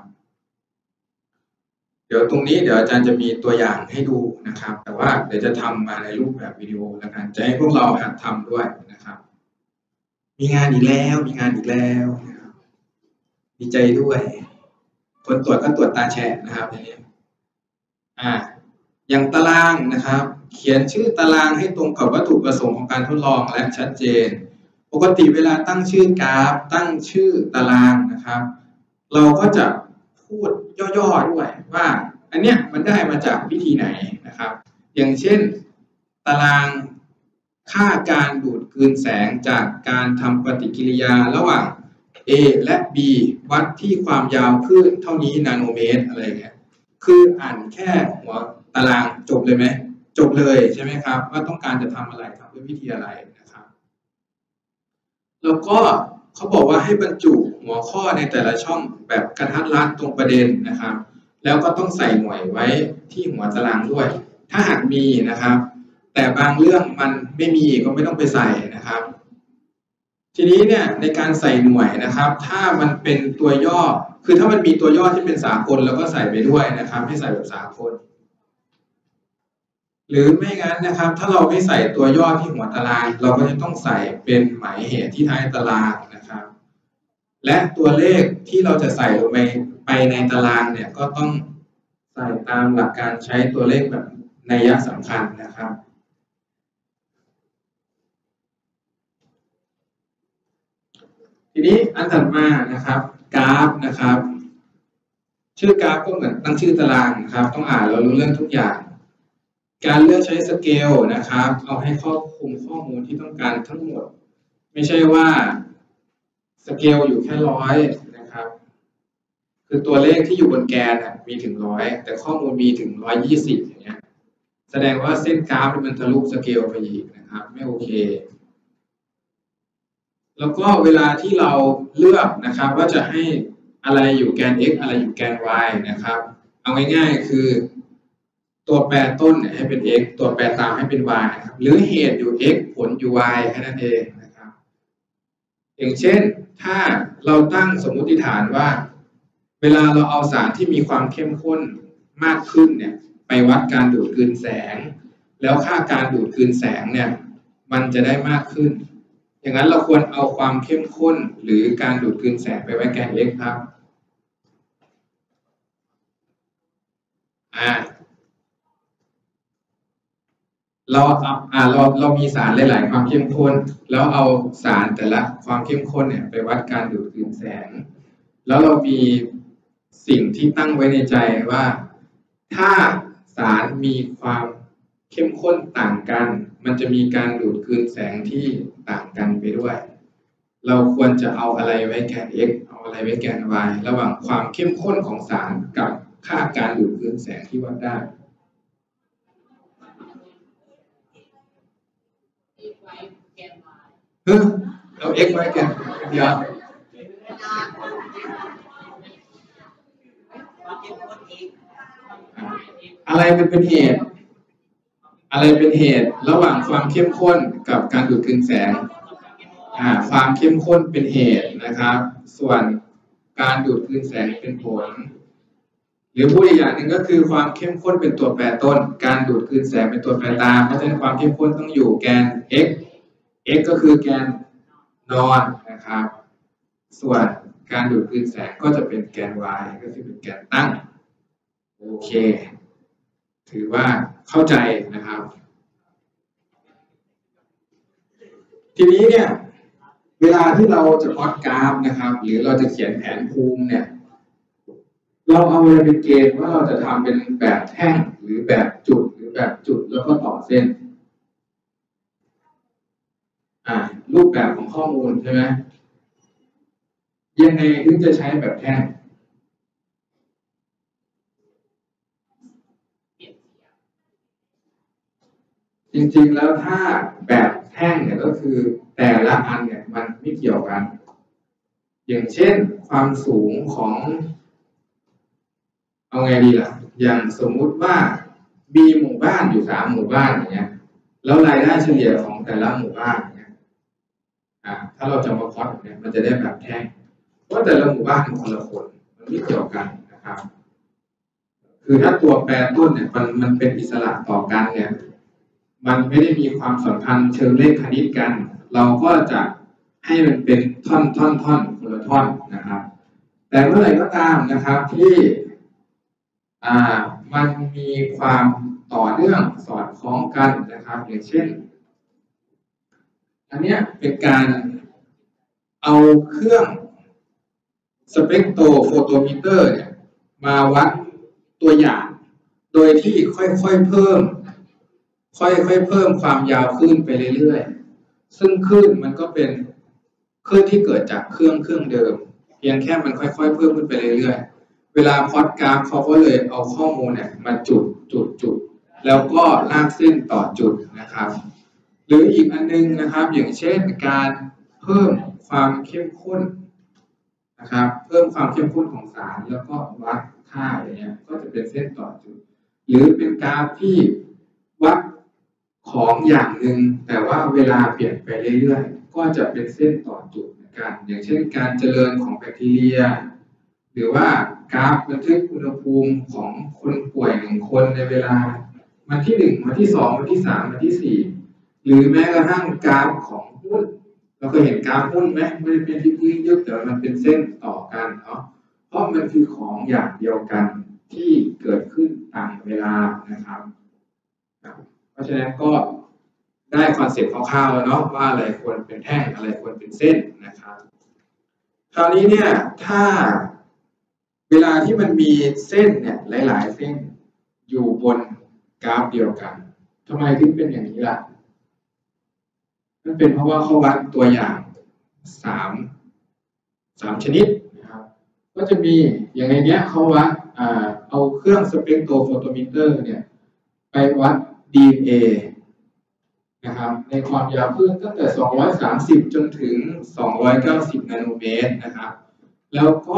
[SPEAKER 1] เดี๋ยวตรงนี้เดี๋ยวอาจารย์จะมีตัวอย่างให้ดูนะครับแต่ว่าเดี๋ยวจะทำมาในรูปแบบวิดีโอแล้วกันจะให้พวกเราหัดทำด้วยนะครับมีงานอีกแล้วมีงานอีกแล้วดีใจด้วยคนตรวจก็ตรวจตาแฉะนะครับอย่างนี้อ่าอย่างตารางนะครับเขียนชื่อตารางให้ตรงกับวัตถุประสงค์ของการทดลองและชัดเจนปกติเวลาตั้งชื่อกราฟตั้งชื่อตารางนะครับเราก็จะพูดย่อๆด้วยว่าอันเนี้ยมันได้มาจากวิธีไหนนะครับอย่างเช่นตารางค่าการดูดกลืนแสงจากการทำปฏิกิริยาระหว่าง A และ B วัดที่ความยาวคลื่นเท่านี้นาโนเมตรอะไรเงี้ยคืออ่านแค่หัวตารางจบเลยไหมจบเลยใช่ไหมครับว่าต้องการจะทำอะไรทำด้วยวิธีอะไรนะครับแล้วก็เขาบอกว่าให้บรรจุหัวข้อในแต่ละช่องแบบกระทัดรัดตรงประเด็นนะครับแล้วก็ต้องใส่หน่วยไว้ที่หัวตารางด้วยถ้าหากมีนะครับแต่บางเรื่องมันไม่มีก็ไม่ต้องไปใส่นะครับทีนี้เนี่ยในการใส่หน่วยนะครับถ้ามันเป็นตัวย่อคือถ้ามันมีตัวย่อที่เป็นสากลแล้วก็ใส่ไปด้วยนะครับให้ใส่แบบสากลหรือไม่งั้นนะครับถ้าเราไม่ใส่ตัวย่อที่หัวตารางเราก็จะต้องใส่เป็นหมายเหตุที่ท้ายตารางนะครับและตัวเลขที่เราจะใส่ลงไปไปในตารางเนี่ยก็ต้องใส่ตามหลักการใช้ตัวเลขแบบนัยสำคัญนะครับทีนี้อันถัดมานะครับกราฟนะครับชื่อกราฟก็เหมือนตั้งชื่อตารางนะครับต้องอ่านเรารู้เรื่องทุกอย่างการเลือกใช้สเกลนะครับเอาให้ครอบคลุมข้อมูลที่ต้องการทั้งหมดไม่ใช่ว่าสเกลอยู่แค่ร้อยนะครับคือตัวเลขที่อยู่บนแกนมีถึงร้อยแต่ข้อมูลมีถึงร้อยยี่สิบอย่างเงี้ยแสดงว่าเส้นกราฟมันทะลุสเกลไปอีกนะครับไม่โอเคแล้วก็เวลาที่เราเลือกนะครับว่าจะให้อะไรอยู่แกน x อะไรอยู่แกน y นะครับเอาง่ายๆคือตัวแปรต้นให้เป็น x ตัวแปรตามให้เป็น y นะครับหรือเหตุอยู่ x ผลอยู่ y แค่นั้นเองนะครับอย่างเช่นถ้าเราตั้งสมมุติฐานว่าเวลาเราเอาสารที่มีความเข้มข้นมากขึ้นเนี่ยไปวัดการดูดกลืนแสงแล้วค่าการดูดกลืนแสงเนี่ยมันจะได้มากขึ้นอย่างนั้นเราควรเอาความเข้มข้นหรือการดูดกลืนแสงไปไว้แกน x ครับอ่าเราเอาอ่าเราเรามีสารหลายๆความเข้มข้นแล้วเอาสารแต่ละความเข้มข้นเนี่ยไปวัดการดูดกลืนแสงแล้วเรามีสิ่งที่ตั้งไว้ในใจว่าถ้าสารมีความเข้มข้นต่างกันมันจะมีการดูดกลืนแสงที่ต่างกันไปด้วยเราควรจะเอาอะไรไว้แกน x เอาอะไรไว้แกน y ระหว่างความเข้มข้นของสารกับค่าการดูดกลืนแสงที่วัดได้เฮ้ยเอา x ไว้แกนเดียวอะไรมันเป็นเหตุอะไรเป็นเหตุระหว่างความเข้มข้นกับการดูดกลืนแสงอ่าความเข้มข้นเป็นเหตุนะครับส่วนการดูดกลืนแสงเป็นผลหรือพูดอีกอย่างหนึ่งก็คือความเข้มข้นเป็นตัวแปรต้นการดูดกลืนแสงเป็นตัวแปรตามเพราะฉะนั้นความเข้มข้นต้องอยู่แกน x x ก็คือแกนนอนนะครับส่วนการดูดกลืนแสงก็จะเป็นแกน y ก็คือเป็นแกนตั้งโอเคถือว่าเข้าใจนะครับทีนี้เนี่ยเวลาที่เราจะพล็อตกราฟนะครับหรือเราจะเขียนแผนภูมิเนี่ยเราเอาอะไรเป็นเกณฑ์ว่าเราจะทำเป็นแบบแท่งหรือแบบจุดหรือแบบจุดแล้วก็ต่อเส้นอ่ารูปแบบของข้อมูลใช่ไหมยังไงถึงจะใช้แบบแท่งจริงๆแล้วถ้าแบบแท่งเนี่ยก็คือแต่ละอันเนี่ยมันไม่เกี่ยวกันอย่างเช่นความสูงของเอาไงดีล่ะอย่างสมมุติว่ามีหมู่บ้านอยู่สามหมู่บ้านอย่างเงี้ยแล้วรายได้เฉลี่ยของแต่ละหมู่บ้านเนี่ยอ่าถ้าเราจะมาพล็อตเนี่ยมันจะได้แบบแท่งเพราะแต่ละหมู่บ้านเป็นคนละคนมันไม่เกี่ยวกันนะครับคือถ้าตัวแปรต้นเนี่ยมันมันเป็นอิสระต่อกันเนี่ยมันไม่ได้มีความสัมพันธ์เชิงเลขคณิตกันเราก็จะให้มันเป็นท่อนท่อนท่อนคนละท่อนนะครับแต่เมื่อไหร่ก็ตามนะครับที่อ่ามันมีความต่อเนื่องสอดคล้องกันนะครับอย่างเช่นอันนี้เป็นการเอาเครื่องสเปกโตรโฟโตมิเตอร์เนี่ยมาวัดตัวอย่างโดยที่ค่อยๆเพิ่มค่อยๆเพิ่มความยาวคลื่นไปเรื่อยๆซึ่งคลื่นมันก็เป็นคลื่นที่เกิดจากเครื่องเครื่องเดิมเพียงแค่มันค่อยๆเพิ่มขึ้นไปเรื่อยๆเวลาพล็อตกราฟเขาก็เลยเอาข้อมูลเนี่ยมาจุดจุดจุดแล้วก็ลากเส้นต่อจุดนะครับหรืออีกอันนึงนะครับอย่างเช่นการเพิ่มความเข้มข้นนะครับเพิ่มความเข้มข้นของสารแล้วก็วัดค่าอย่างเงี้ยก็จะเป็นเส้นต่อจุดหรือเป็นกราฟที่วัดของอย่างหนึ่งแต่ว่าเวลาเปลี่ยนไปเรื่อยๆก็จะเป็นเส้นต่อจุดเหมือนกันอย่างเช่นการเจริญของแบคทีเรียหรือว่ากราฟบันทึกอุณหภูมิของคนป่วยหนึ่งคนในเวลาวันที่หนึ่งวันที่สองวันที่สามวันที่สี่หรือแม้กระทั่งกราฟของหุ้นเราเคยเห็นกราฟหุ้นไหมไม่ได้เป็นที่พื้นยึดแต่มันเป็นเส้นต่อกันเนาะเพราะมันคือของอย่างเดียวกันที่เกิดขึ้นต่างเวลานะครับเพราะฉะนั้นก็ได้คอนเซ็ปต์คร่าวๆแล้วเนาะว่าอะไรควรเป็นแท่งอะไรควรเป็นเส้นนะครับคราวนี้เนี่ยถ้าเวลาที่มันมีเส้นเนี่ยหลายๆเส้นอยู่บนกราฟเดียวกันทำไมถึงเป็นอย่างนี้ล่ะนั่นเป็นเพราะว่าเขาวัดตัวอย่างสามสามชนิดนะครับก็จะมีอย่างในเนี้ยเขาวัดเอาเครื่องสเปกโตรโฟโตมิเตอร์เนี่ยไปวัด ดี เอ็น เอ นะครับในความยาวคลื่นตั้งแต่สองร้อยสามสิบจนถึงสองร้อยเก้าสิบนาโนเมตรนะครับแล้วก็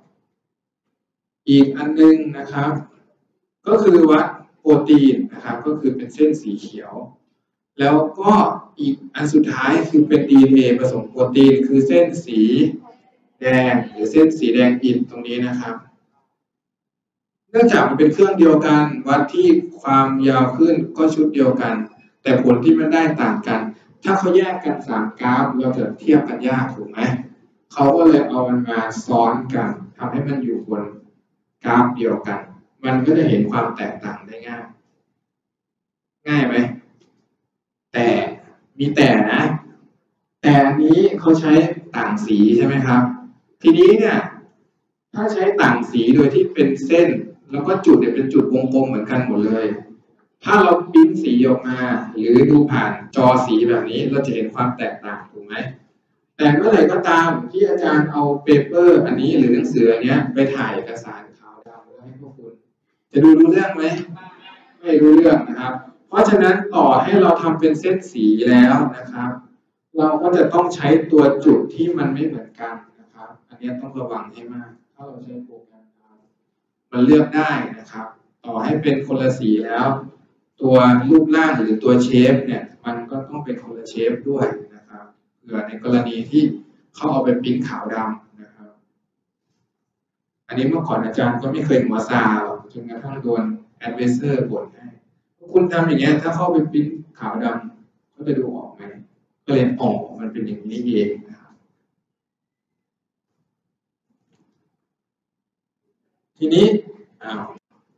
[SPEAKER 1] อีกอันนึงนะครับก็คือวัดโปรตีนนะครับก็คือเป็นเส้นสีเขียวแล้วก็อีกอันสุดท้ายคือเป็น ดี เอ็น เอ ผสมโปรตีนคือเส้นสีแดงหรือเส้นสีแดงอิฐตรงนี้นะครับเนื่องจากมันเป็นเครื่องเดียวกันวัดที่ความยาวขึ้นก็ชุดเดียวกันแต่ผลที่มันได้ต่างกันถ้าเขาแยกกันสามกราฟเราจะเทียบกันยากถูกไหมเขาก็เลยเอามันมาซ้อนกันทำให้มันอยู่บนกราฟเดียวกันมันก็จะเห็นความแตกต่างได้ง่ายง่ายไหมแต่มีแต่นะแต่อันนี้เขาใช้ต่างสีใช่ไหมครับทีนี้เนี่ยถ้าใช้ต่างสีโดยที่เป็นเส้นแล้วก็จุดเนี่ยเป็นจุดวงกลมเหมือนกันหมดเลยถ้าเราพิมพ์สีออกมาหรือดูผ่านจอสีแบบนี้เราจะเห็นความแตกต่างถูกไหมแต่เมื่อไหร่ก็ตามที่อาจารย์เอาเปเปอร์อันนี้หรือหนังสืออันนี้ไปถ่ายเอกสารขาวดำแล้วให้พวกคุณจะดูรู้เรื่องไหมไม่รู้เรื่องนะครับเพราะฉะนั้นต่อให้เราทำเป็นเส้นสีแล้วนะครับเราก็จะต้องใช้ตัวจุดที่มันไม่เหมือนกันนะครับอันนี้ต้องระวังให้มากถ้าเราใช้โปรแกรมมันเลือกได้นะครับต่อให้เป็นคนละสีแล้วตัวรูปร่างหรือตัวเชฟเนี่ยมันก็ต้องเป็นคนละเชฟด้วยนะครับเผื่อในกรณีที่เขาเอาไปพิมพ์ขาวดำนะครับอันนี้เมื่อก่อนอาจารย์ก็ไม่เคยหัวซาหรอกจนกระทั่งโดนแอดเวเซอร์บ่นให้คุณทำอย่างเงี้ยถ้าเข้าไปพิมพ์ขาวดำเขาจะดูออกไหมเขก็เลยออกมันเป็นอย่างนี้เองนะครับทีนี้อ้าว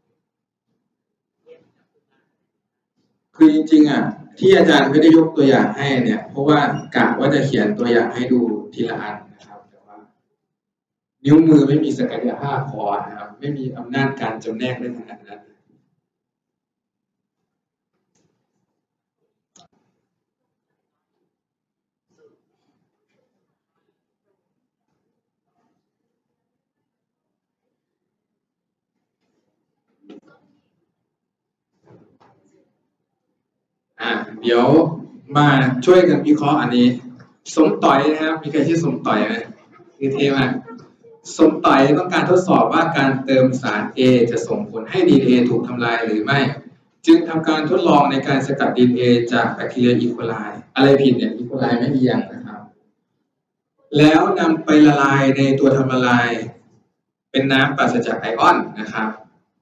[SPEAKER 1] คือจริงๆอ่ะที่อาจารย์ไม่ได้ยกตัวอย่างให้เนี่ยเพราะว่ากะว่าจะเขียนตัวอย่างให้ดูทีละอันนะครับแต่ว่านิ้วมือไม่มีศักยภาพพอนะครับไม่มีอำนาจการจำแนกได้ขนาดนั้นอ่ะเดี๋ยวมาช่วยกันวิเคราะห์อันนี้สมต่อยนะครับมีใครชื่อสมต่อยไหมคือเทมากสมต่อยต้องการทดสอบว่าการเติมสาร A จะส่งผลให้ ดี เอ็น เอ ถูกทำลายหรือไม่จึงทำการทดลองในการสกัด ดี เอ็น เอ จากแบคทีเรียอีโคไลอะไรผิดเนี่ยอีโคไลไม่เอียงนะครับแล้วนำไปละลายในตัวทำละลายเป็นน้ำปราศจากไอออนนะครับ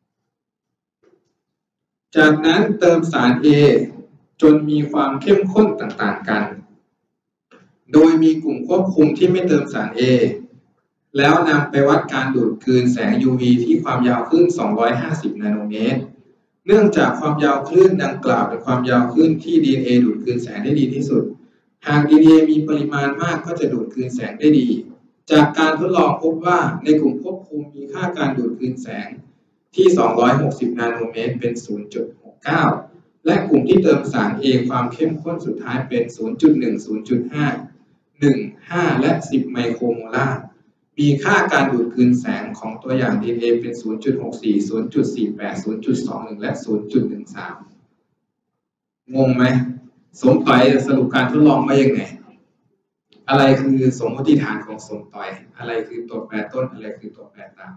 [SPEAKER 1] จากนั้นเติมสาร A จนมีความเข้มข้นต่างๆกันโดยมีกลุ่มควบคุมที่ไม่เติมสาร A แล้วนำไปวัดการดูดกลืนแสง ยู วี ที่ความยาวคลื่นสองร้อยห้าสิบนาโนเมตรเนื่องจากความยาวคลื่นดังกล่าวเป็นความยาวคลื่นที่ ดี เอ็น เอ ดูดกลืนแสงได้ดีที่สุดหาก ดี เอ็น เอ มีปริมาณมากก็จะดูดกลืนแสงได้ดีจากการทดลองพบว่าในกลุ่มควบคุมมีค่าการดูดกลืนแสงที่สองร้อยหกสิบนาโนเมตรเป็น ศูนย์จุดหกเก้า และกลุ่มที่เติมสาร A ความเข้มข้นสุดท้ายเป็น ศูนย์จุดหนึ่ง ศูนย์จุดห้า หนึ่ง ห้า และ สิบ ไมโครโมลาร์มีค่าการดูดกลืนแสงของตัวอย่าง ดี เอ็น เอ เป็น ศูนย์จุดหกสี่ ศูนย์จุดสี่แปด ศูนย์จุดสองหนึ่ง และ ศูนย์จุดหนึ่งสาม งงไหมสมต่อยสรุปการทดลองว่ายังไงอะไรคือสมมติฐานของสมต่อยอะไรคือตัวแปรต้นอะไรคือตัวแปรตาม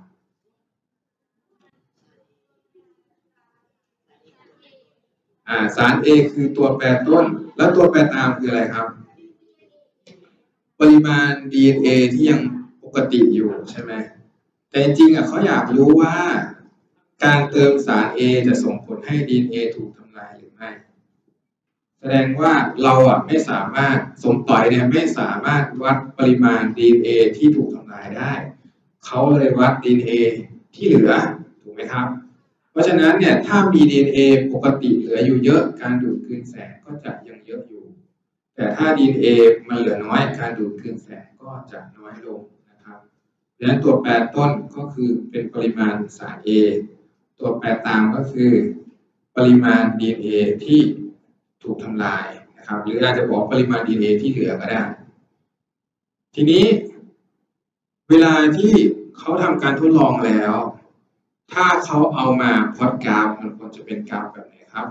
[SPEAKER 1] อ่าสาร A คือตัวแปรต้นแล้วตัวแปรตามคืออะไรครับปริมาณ ดี เอ็น เอ ที่ยังปกติอยู่ใช่ไหมแต่จริงๆอ่ะเขาอยากรู้ว่าการเติมสาร A จะส่งผลให้ ดี เอ็น เอ ถูกทำลายหรือไม่แสดงว่าเราอ่ะไม่สามารถสมต่อยเนี่ยไม่สามารถวัดปริมาณ ดี เอ็น เอ ที่ถูกทำลายได้เขาเลยวัด ดี เอ็น เอ ที่เหลือถูกไหมครับเพราะฉะนั้นเนี่ยถ้ามี ดี เอ็น เอ ปกติเหลืออยู่เยอะการดูดกลืนแสงก็จะยังเยอะอยู่แต่ถ้า ดี เอ็น เอ มันเหลือน้อยการดูดกลืนแสงก็จะน้อยลงนะครับดังนั้นตัวแปรต้นก็คือเป็นปริมาณสาร A ตัวแปรตามก็คือปริมาณ ดี เอ็น เอ ที่ถูกทำลายนะครับหรืออาจจะบอกปริมาณ ดี เอ็น เอ ที่เหลือก็ได้ทีนี้เวลาที่เขาทำการทดลองแล้วถ้าเขาเอามาพล็อตกราฟมันควรจะเป็นกราฟแบบไหนครับ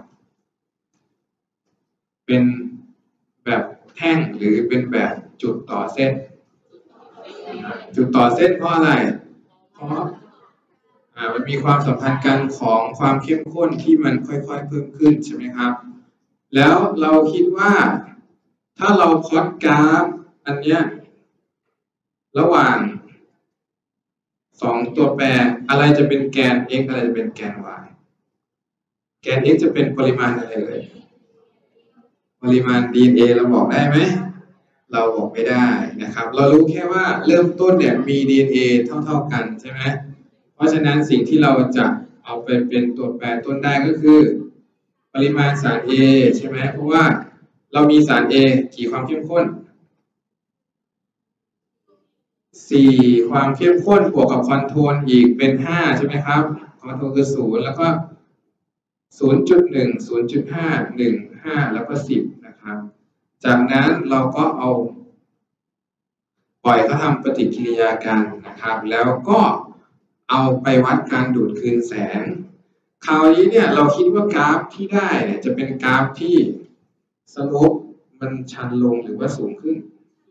[SPEAKER 1] เป็นแบบแท่งหรือเป็นแบบจุดต่อเส้นจุดต่อเส้นเพราะอะไรเพราะอ่ามันมีความสัมพันธ์กันของความเข้มข้นที่มันค่อยๆเพิ่มขึ้นใช่ไหมครับแล้วเราคิดว่าถ้าเราพล็อตกราฟอันเนี้ยระหว่างสองตัวแปรอะไรจะเป็นแกน x อะไรจะเป็นแกน y แกน x จะเป็นปริมาณอะไรเลยปริมาณ ดี เอ็น เอ เราบอกได้ไหมเราบอกไม่ได้นะครับเรารู้แค่ว่าเริ่มต้นเนี่ยมี ดี เอ็น เอ เท่าๆกันใช่ไหมเพราะฉะนั้นสิ่งที่เราจะเอาไปเป็นตัวแปรต้นได้ก็คือปริมาณสาร A ใช่ไหมเพราะว่าเรามีสาร A กี่ความเข้มข้นสี่ความเข้มข้นบวกกับคอนโทรลอีกเป็นห้าใช่ไหมครับคอนโทรลคือศูนย์แล้วก็ ศูนย์จุดหนึ่ง ศูนย์จุดห้า หนึ่ง ห้า แล้วก็สิบนะครับจากนั้นเราก็เอาปล่อยเขาทำปฏิกิริยากันนะครับแล้วก็เอาไปวัดการดูดคืนแสงคราวนี้เนี่ยเราคิดว่ากราฟที่ได้เนี่ยจะเป็นกราฟที่สโลปมันชันลงหรือว่าสูงขึ้น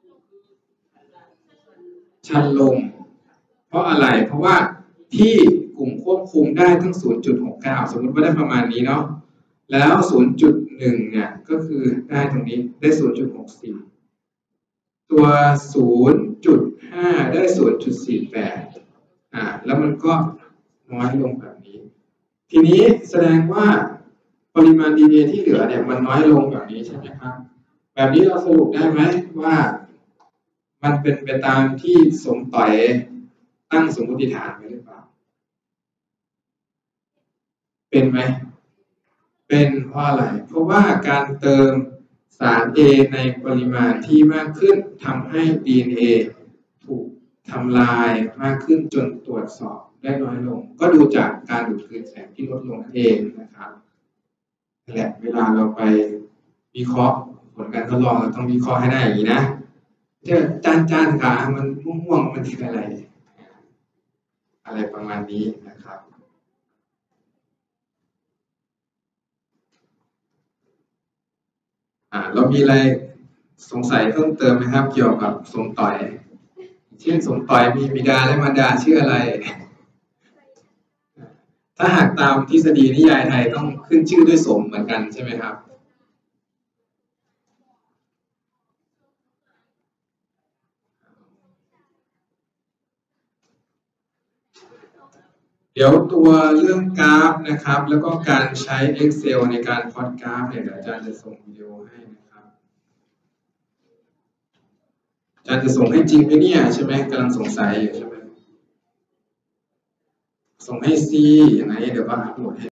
[SPEAKER 1] ชันลงเพราะอะไรเพราะว่าที่กลุ่มควบคุมได้ทั้ง ศูนย์จุดหกเก้า สมมติว่าได้ประมาณนี้เนาะแล้ว ศูนย์จุดหนึ่ง เนี่ยก็คือได้ตรงนี้ได้ ศูนย์จุดหกสี่ ตัว ศูนย์จุดห้า ได้ ศูนย์จุดสี่แปด อ่าแล้วมันก็น้อยลงแบบนี้ทีนี้แสดงว่าปริมาณ ดี เอ็น เอ ที่เหลือเนี่ยมันน้อยลงแบบนี้ใช่ไหมครับไปแบบนี้เราสรุปได้ไหมว่ามันเป็นไปตามที่สมต่อยตั้งสมมติฐานไว้หรือเปล่าเป็นไหมเป็นเพราะอะไรเพราะว่าการเติมสาร A ในปริมาณที่มากขึ้นทำให้ ดี เอ็น เอ ถูกทำลายมากขึ้นจนตรวจสอบได้น้อยลงก็ดูจากการดูดคืนแสงที่ลดลงนั่นเองนะครับนั่นแหละเวลาเราไปวิเคราะห์ผลการทดลองเราต้องวิเคราะห์ให้ได้อย่างนี้นะเจอจานจานขามันม่วงๆมันคืออะไรอะไรประมาณนี้นะครับอ่าเรามีอะไรสงสัยเพิ่มเติมไหมครับเกี่ยวกับสมต่อยเช่นสมต่อยมีบิดาและมารดาชื่ออะไรถ้าหากตามทฤษฎีนิยายไทยต้องขึ้นชื่อด้วยสมเหมือนกันใช่ไหมครับเดี๋ยวตัวเรื่องกราฟนะครับแล้วก็การใช้ Excel ในการพล็อตกราฟเนี่ยเดี๋ยวอาจารย์จะส่งวิดีโอให้นะครับอาจารย์จะส่งให้จริงไหมเนี่ยใช่ไหมกำลังสงสัยอยู่ใช่ไหมส่งให้ซีอย่างไรเดี๋ยวก็อัปโหลดให้